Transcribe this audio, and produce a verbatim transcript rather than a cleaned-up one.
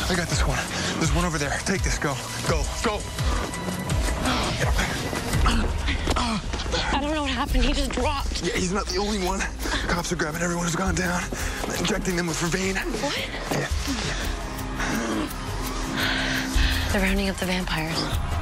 I got this one. There's one over there. Take this. Go. Go. Go. I don't know what happened. He just dropped. Yeah, he's not the only one. Cops are grabbing everyone who's gone down, injecting them with vervain. What? Yeah. They're rounding up the vampires.